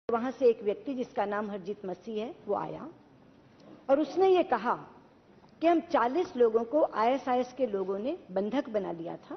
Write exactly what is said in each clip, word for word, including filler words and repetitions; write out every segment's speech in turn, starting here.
वहां से एक व्यक्ति जिसका नाम हरजीत मसीह है वो आया और उसने ये कहा कि हम चालीस लोगों को आईएसआईएस के लोगों ने बंधक बना लिया था,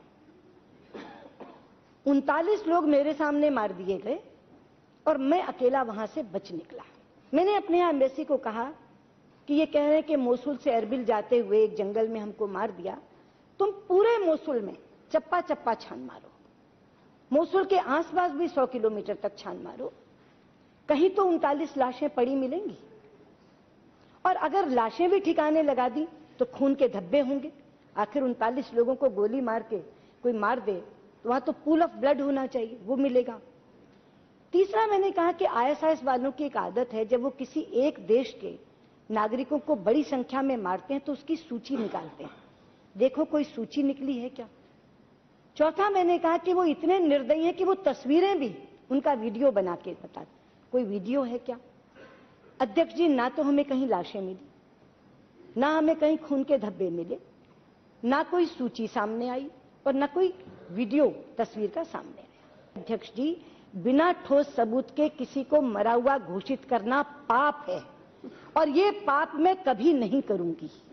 उनतालीस लोग मेरे सामने मार दिए गए और मैं अकेला वहां से बच निकला। मैंने अपने यहाँ एम्बेसी को कहा कि ये कह रहे हैं कि मोसुल से अरबिल जाते हुए एक जंगल में हमको मार दिया, तुम पूरे मोसुल में चप्पा चप्पा छान मारो, मोसुल के आसपास भी सौ किलोमीटर तक छान मारो, कहीं तो उनतालीस लाशें पड़ी मिलेंगी। और अगर लाशें भी ठिकाने लगा दी तो खून के धब्बे होंगे। आखिर उनतालीस लोगों को गोली मार के कोई मार दे तो वहां तो पूल ऑफ ब्लड होना चाहिए, वो मिलेगा। तीसरा मैंने कहा कि आईएसआईएस वालों की एक आदत है, जब वो किसी एक देश के नागरिकों को बड़ी संख्या में मारते हैं तो उसकी सूची निकालते हैं, देखो कोई सूची निकली है क्या। चौथा मैंने कहा कि वो इतने निर्दयी हैं कि वो तस्वीरें भी उनका वीडियो बना के बताते, कोई वीडियो है क्या। अध्यक्ष जी, ना तो हमें कहीं लाशें मिली, ना हमें कहीं खून के धब्बे मिले, ना कोई सूची सामने आई और ना कोई वीडियो तस्वीर का सामने आया। अध्यक्ष जी, बिना ठोस सबूत के किसी को मरा हुआ घोषित करना पाप है और ये पाप मैं कभी नहीं करूंगी।